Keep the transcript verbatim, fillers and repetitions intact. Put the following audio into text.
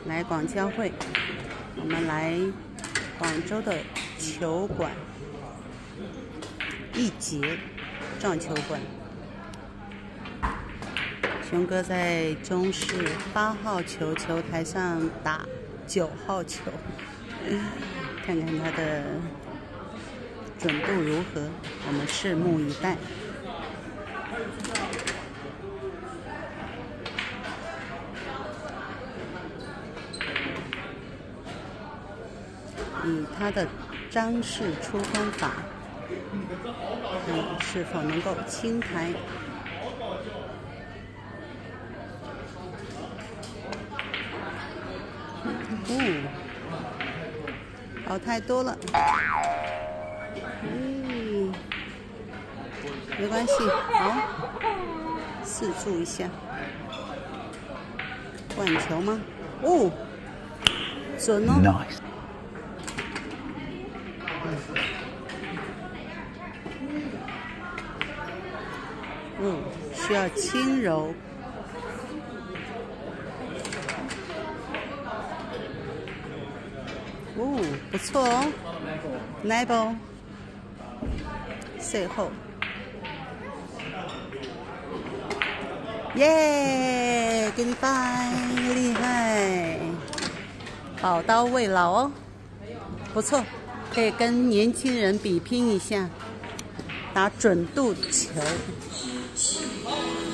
来广交会，我们来广州的球馆一节撞球馆。熊哥在中视八号球球台上打九号球，看看他的准度如何，我们拭目以待。以他的张氏出风法，看是否能够轻抬。嗯，跑太多了。嗯，没关系，好，四注一下。灌球吗？哦，准哦。 Nice. 嗯，需要轻柔。哦，不错哦 ，Nable， 最后，耶，给你拜，厉害，宝刀未老哦，不错，可以跟年轻人比拼一下，打准度球。